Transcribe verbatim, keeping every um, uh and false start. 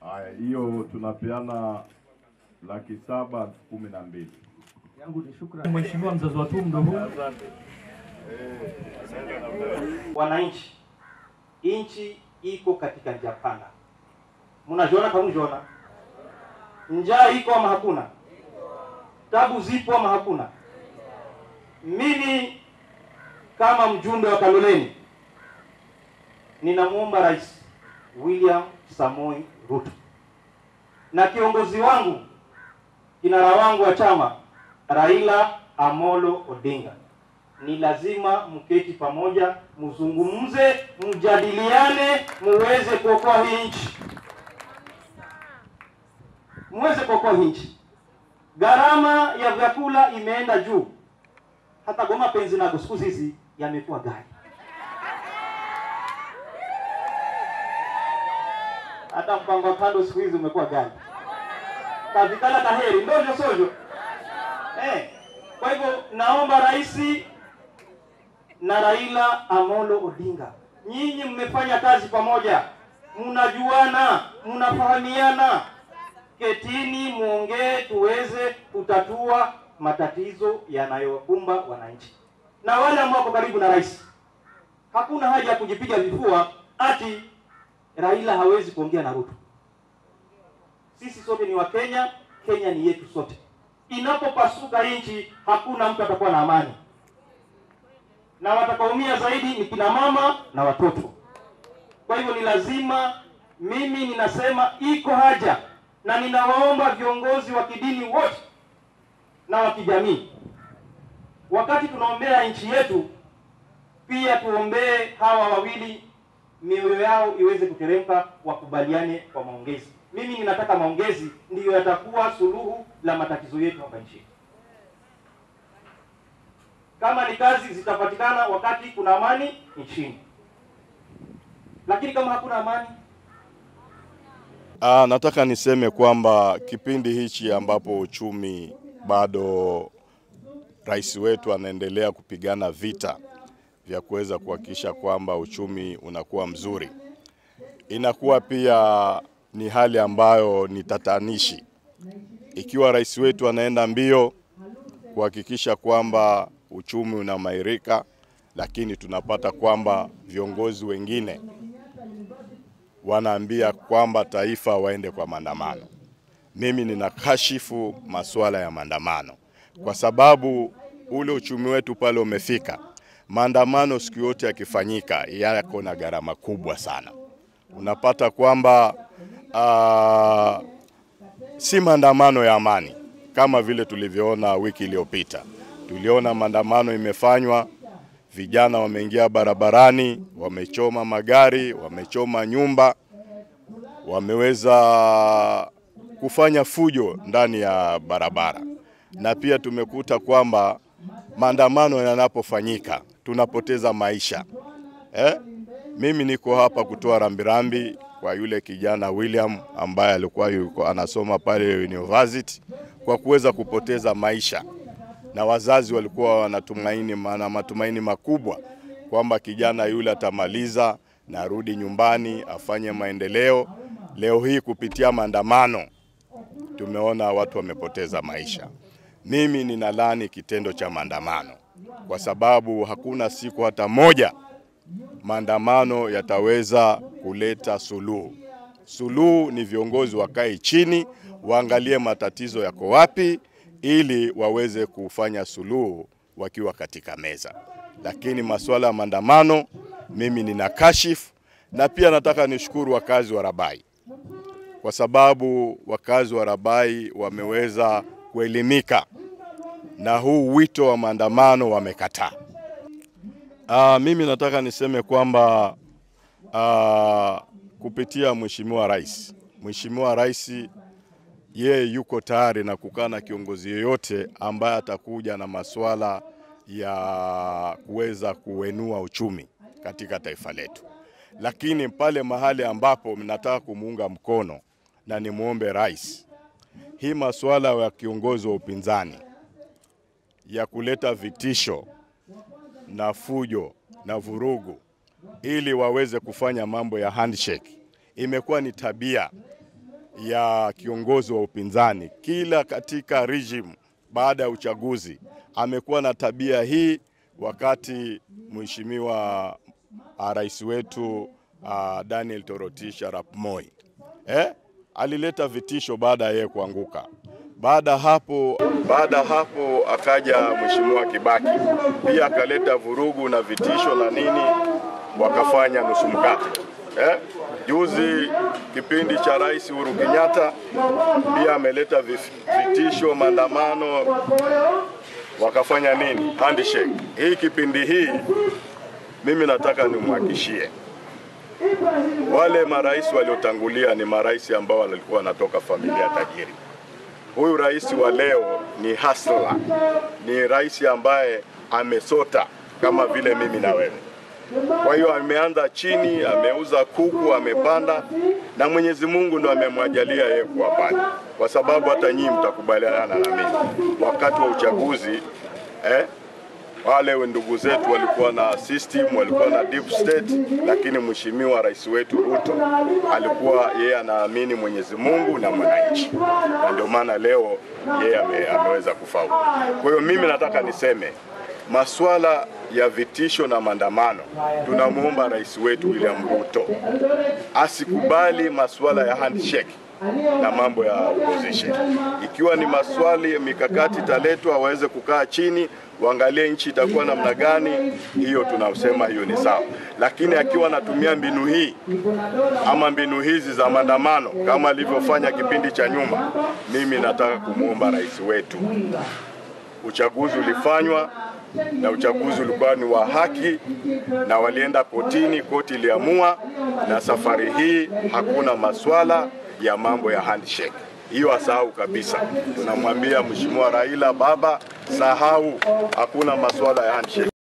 Haya, hiyo tunapeana laki saba kumi na mbili. Yangu ni shukrani Mheshimiwa mzazi wa tumbo huu. Asante. Eh, wananchi, inchi iko katika njia panda. Mnajiona kama mnajiona? Njaa iko ama hakuna? Tabu zipo ama hakuna? Mimi kama mjumbe wa Kaloleni ninamuomba Rais William Samoei Ruto na kiongozi wangu, kinara wangu wa chama Raila Amolo Odinga, ni lazima mketi pamoja, mzungumze, mjadiliane, muweze kuokoa hii nchi. Muweze kuokoa hii nchi. Gharama ya vyakula imeenda juu. Hata goma penzi na siku hizi yamekuwa gari. Hata mpango kando siku hizi umekuwa gari. Kavikala kaheri ndojo sojo. Eh, kwa hivyo naomba Rais na Raila Amolo Odinga, nyinyi mmefanya kazi pamoja, mnajuana, mnafahamiana. Ketini muongee tuweze kutatua matatizo yanayowakumba wananchi. Na wale ambao wako karibu na Rais, hakuna haja ya kujipiga vifua ati Raila hawezi kuongea na Ruto. Sisi sote ni wa Kenya, Kenya ni yetu sote. Inapopasuka nchi hakuna mtu atakuwa na amani. Na watakaumia zaidi ni kina mama na watoto. Kwa hivyo ni lazima, mimi ninasema iko haja, na ninawaomba viongozi wa kidini wote na wa kijamii, wakati tunaombea nchi yetu, pia tuombee hawa wawili mioyo yao iweze kuteremka, wakubaliane kwa maongezi. Mimi ninataka maongezi ndiyo yatakuwa suluhu la matatizo yetu hapa nchini. Kama ni kazi zitapatikana wakati kuna amani nchini. Lakini kama hakuna amani, Ah, nataka niseme kwamba kipindi hichi ambapo uchumi bado rais wetu anaendelea kupigana vita vya kuweza kuhakikisha kwamba uchumi unakuwa mzuri, inakuwa pia ni hali ambayo ni tatanishi. Ikiwa rais wetu anaenda mbio kuhakikisha kwamba uchumi unaimarika, lakini tunapata kwamba viongozi wengine wanaambia kwamba taifa waende kwa maandamano. Mimi ninakashifu masuala ya maandamano, kwa sababu ule uchumi wetu pale umefika. Maandamano siku yote yakifanyika yako na gharama kubwa sana. Unapata kwamba uh, si maandamano ya amani kama vile tulivyoona wiki iliyopita. Tuliona maandamano imefanywa, vijana wameingia barabarani, wamechoma magari, wamechoma nyumba, wameweza kufanya fujo ndani ya barabara. Na pia tumekuta kwamba maandamano yanapofanyika tunapoteza maisha. Eh? Mimi niko hapa kutoa rambirambi kwa yule kijana William ambaye alikuwa yuko anasoma pale university kwa kuweza kupoteza maisha. Na wazazi walikuwa wanatumaini, maana matumaini makubwa kwamba kijana yule atamaliza na arudi nyumbani afanye maendeleo. Leo hii kupitia maandamano tumeona watu wamepoteza maisha. Mimi ninalaani kitendo cha maandamano, kwa sababu hakuna siku hata moja maandamano yataweza kuleta suluhu. Suluhu ni viongozi wakae chini, waangalie matatizo yako wapi, ili waweze kufanya suluhu wakiwa katika meza. Lakini masuala ya maandamano mimi ninakashifu, na pia nataka nishukuru wakazi wa Rabai, kwa sababu wakazi wa Rabai wameweza kuelimika na huu wito wa maandamano wamekataa. Ah, mimi nataka niseme kwamba ah, kupitia Mheshimiwa Rais, Mheshimiwa Rais yeye yuko tayari na kukaa na kiongozi yoyote ambaye atakuja na masuala ya kuweza kuenua uchumi katika taifa letu. Lakini pale mahali ambapo nataka kumuunga mkono na nimuombe Rais, hii masuala ya kiongozi wa upinzani ya kuleta vitisho na fujo na vurugu ili waweze kufanya mambo ya handshake imekuwa ni tabia ya kiongozi wa upinzani. Kila katika regime baada ya uchaguzi amekuwa na tabia hii. Wakati mheshimiwa uh, rais wetu uh, Daniel Toroitich Arap Moi eh, alileta vitisho baada ya yeye kuanguka. Baada hapo baada hapo akaja mheshimiwa Kibaki, pia akaleta vurugu na vitisho na nini, wakafanya nusu mkate. Eh, juzi kipindi cha Rais Uhuru Kenyatta pia ameleta vitisho, maandamano, wakafanya nini, handshake. Hii kipindi hii mimi nataka nimhakikishie wale marais waliotangulia ni marais ambao walikuwa wanatoka familia tajiri. Huyu rais wa leo ni hustler, ni rais ambaye amesota kama vile mimi na wewe. Kwa hiyo ameanza chini, ameuza kuku, amepanda, na Mwenyezi Mungu ndo amemwajalia yeye kuwa pale. Kwa sababu hata nyinyi mtakubaliana na mimi, wakati wa uchaguzi eh, wale ndugu zetu walikuwa na system, walikuwa na deep state, lakini mheshimiwa rais wetu Ruto alikuwa yeye anaamini Mwenyezi Mungu na mwananchi, na ndio maana leo yeye ame, ameweza kufaulu. Kwa hiyo mimi nataka niseme masuala ya vitisho na maandamano, tunamuomba rais wetu William Ruto asikubali masuala ya handshake na mambo ya opposition. Ikiwa ni maswali ya mikakati taletwa, waweze kukaa chini waangalie nchi itakuwa namna gani, hiyo tunasema hiyo ni sawa. Lakini akiwa anatumia mbinu hii ama mbinu hizi za maandamano kama alivyofanya kipindi cha nyuma, mimi nataka kumuomba rais wetu, uchaguzi ulifanywa na uchaguzi ulikuwa ni wa haki na walienda kotini, koti iliamua, na safari hii hakuna maswala ya mambo ya handshake. Hiyo asahau kabisa. Tunamwambia mheshimiwa Raila, baba, sahau, hakuna maswala ya handshake.